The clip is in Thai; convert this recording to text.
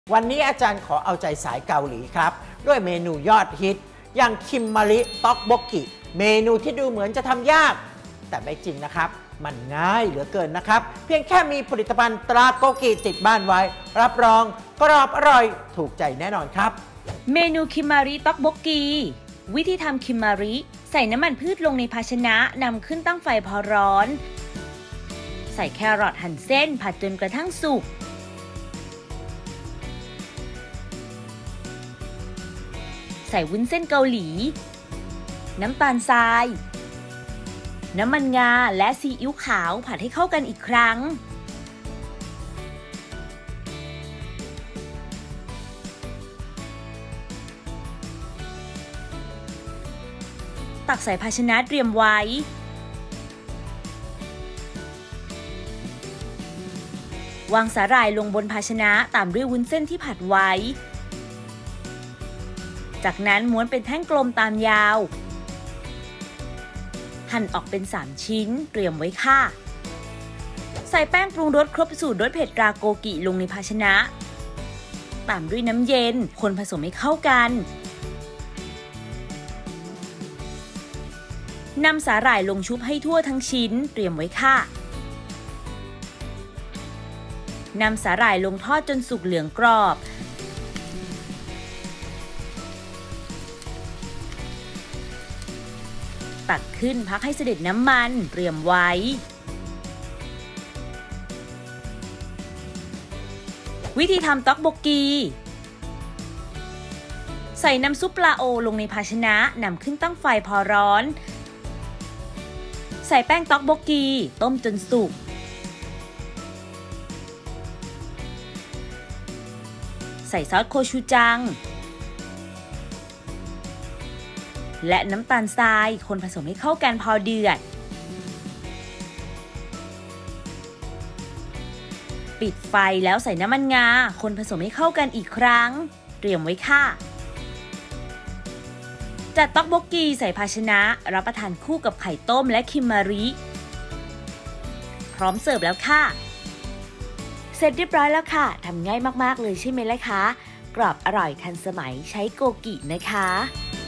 วันนี้อาจารย์ขอเอาใจสายเกาหลีครับด้วยเมนูยอดฮิตอย่างคิมมาริต็อกบกกิเมนูที่ดูเหมือนจะทำยากแต่ไม่จริงนะครับมันง่ายเหลือเกินนะครับเพียงแค่มีผลิตภัณฑ์ตราโกกิติดบ้านไว้รับรองกรอบอร่อยถูกใจแน่นอนครับเมนูคิมมาริต็อกบกกิวิธีทำคิมมาริใส่น้ำมันพืชลงในภาชนะนำขึ้นตั้งไฟพอร้อนใส่แครอทหั่นเส้นผัดจนกระทั่งสุกใส่วุ้นเส้นเกาหลีน้ำตาลทรายน้ำมันงาและซีอิ๊วขาวผัดให้เข้ากันอีกครั้งตักใส่ภาชนะเตรียมไว้วางสาหร่ายลงบนภาชนะตามด้วยวุ้นเส้นที่ผัดไว้จากนั้นม้วนเป็นแท่งกลมตามยาวหั่นออกเป็น3ชิ้นเตรียมไว้ค่ะใส่แป้งปรุงรสครบสูตรรสเผ็ดตราโกกิลงในภาชนะตามด้วยน้ำเย็นคนผสมให้เข้ากันนำสาหร่ายลงชุบให้ทั่วทั้งชิ้นเตรียมไว้ค่ะนำสาหร่ายลงทอดจนสุกเหลืองกรอบตักขึ้นพักให้เสด็จน้ำมันเตรียมไว้วิธีทำต็อกบกกีใส่น้ำซุปปลาโอลงในภาชนะนำขึ้นตั้งไฟพอร้อนใส่แป้งต็อกบกกีต้มจนสุกใส่ซอสโคชูจังและน้ำตาลทรายคนผสมให้เข้ากันพอเดือดปิดไฟแล้วใส่น้ำมันงาคนผสมให้เข้ากันอีกครั้งเตรียมไว้ค่ะจัดต็อกบกกีใส่ภาชนะรับประทานคู่กับไข่ต้มและคิมมาริพร้อมเสิร์ฟแล้วค่ะเสร็จเรียบร้อยแล้วค่ะทำง่ายมากๆเลยใช่ไหมล่ะคะกรอบอร่อยทันสมัยใช้โกกินะคะ